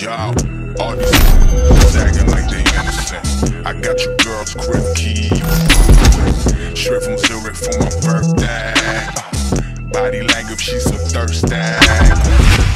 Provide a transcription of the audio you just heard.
Yo, all these acting like they innocent. I got your girl's crib key. Straight from Zurich for my birthday. Body language, she's so thirsty.